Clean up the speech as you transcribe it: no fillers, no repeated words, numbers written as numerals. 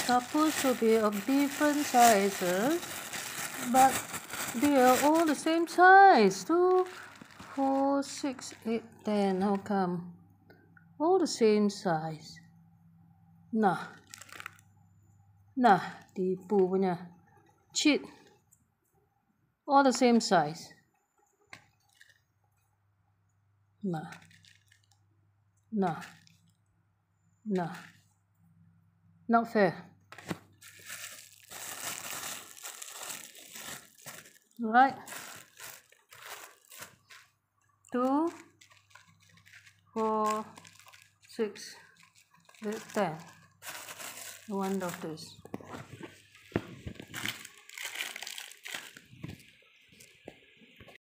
supposed to be of different sizes, but they are all the same size. 2, 4, 6, 8, 10. How come? All the same size. Nah, tipu punya. Cheat. All the same size. Nah. Not fair. Right. 2, 4, 6, 8, 10. No wonder of this.